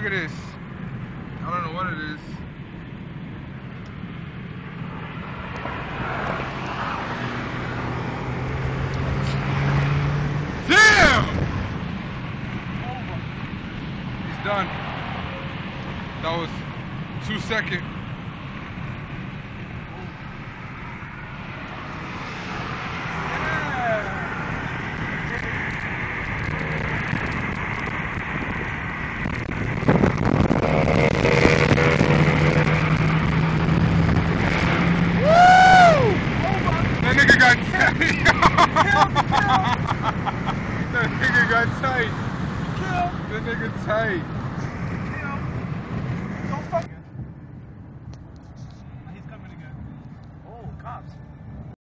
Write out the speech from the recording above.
Look at this. I don't know what it is. Damn! He's done. That was 2 seconds. That nigga got tight. That nigga got tight. That nigga tight.